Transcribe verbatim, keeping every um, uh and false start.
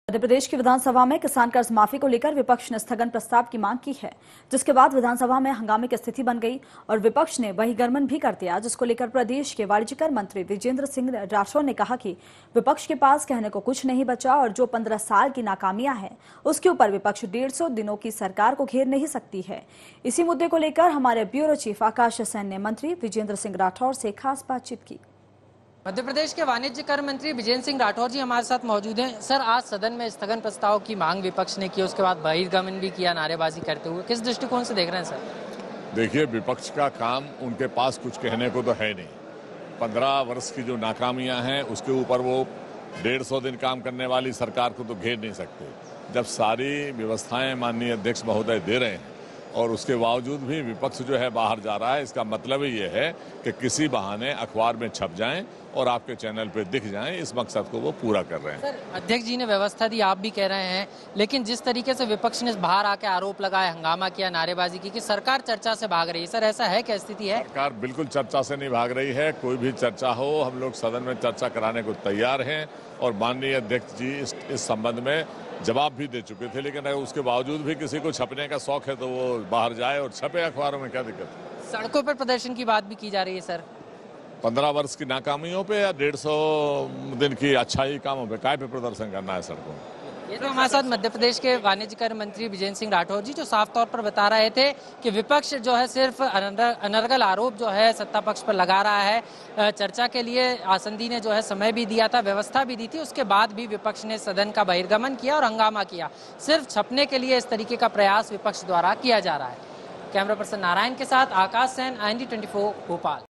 मध्य प्रदेश की विधानसभा में किसान कर्ज माफी को लेकर विपक्ष ने स्थगन प्रस्ताव की मांग की है, जिसके बाद विधानसभा में हंगामे की स्थिति बन गई और विपक्ष ने बहिर्गमन भी कर दिया, जिसको लेकर प्रदेश के वाणिज्यकर मंत्री विजेंद्र सिंह राठौर ने कहा कि विपक्ष के पास कहने को कुछ नहीं बचा और जो पंद्रह साल की नाकामियां हैं उसके ऊपर विपक्ष डेढ़ सौ दिनों की सरकार को घेर नहीं सकती है। इसी मुद्दे को लेकर हमारे ब्यूरो चीफ आकाश सेन ने मंत्री विजेंद्र सिंह राठौर से खास बातचीत की। मध्य प्रदेश के वाणिज्य कर मंत्री विजेंद्र सिंह राठौर जी हमारे साथ मौजूद हैं। सर, आज सदन में स्थगन प्रस्ताव की मांग विपक्ष ने की, उसके बाद बहिर्गमन भी किया नारेबाजी करते हुए, किस दृष्टिकोण से देख रहे हैं सर? देखिए, विपक्ष का काम, उनके पास कुछ कहने को तो है नहीं। पंद्रह वर्ष की जो नाकामियां हैं उसके ऊपर वो डेढ़ सौ दिन काम करने वाली सरकार को तो घेर नहीं सकते। जब सारी व्यवस्थाएं माननीय अध्यक्ष महोदय दे रहे हैं और उसके बावजूद भी विपक्ष जो है बाहर जा रहा है, इसका मतलब ही ये है कि किसी बहाने अखबार में छप जाएं और आपके चैनल पे दिख जाएं। इस मकसद को वो पूरा कर रहे हैं। सर, अध्यक्ष जी ने व्यवस्था दी, आप भी कह रहे हैं, लेकिन जिस तरीके से विपक्ष ने बाहर आके आरोप लगाया, हंगामा किया, नारेबाजी की कि सरकार चर्चा से भाग रही है, सर ऐसा है क्या स्थिति है? सरकार बिल्कुल चर्चा से नहीं भाग रही है। कोई भी चर्चा हो, हम लोग सदन में चर्चा कराने को तैयार हैं और माननीय अध्यक्ष जी इस, इस संबंध में जवाब भी दे चुके थे। लेकिन अगर उसके बावजूद भी किसी को छपने का शौक है तो वो बाहर जाए और छपे अखबारों में, क्या दिक्कत है? सड़कों पर प्रदर्शन की बात भी की जा रही है सर। पंद्रह वर्ष की नाकामियों पे या डेढ़ सौ दिन की अच्छाई कामों पे काय पे प्रदर्शन करना है सड़कों में? ये तो हमारे साथ मध्य प्रदेश के वाणिज्य कर मंत्री विजेंद्र सिंह राठौर जी, जो साफ तौर पर बता रहे थे कि विपक्ष जो है सिर्फ अनर्गल आरोप जो है सत्ता पक्ष पर लगा रहा है। चर्चा के लिए आसंदी ने जो है समय भी दिया था, व्यवस्था भी दी थी, उसके बाद भी विपक्ष ने सदन का बहिर्गमन किया और हंगामा किया। सिर्फ छपने के लिए इस तरीके का प्रयास विपक्ष द्वारा किया जा रहा है। कैमरा पर्सन नारायण के साथ Akash Sen, I N D twenty four Bhopal.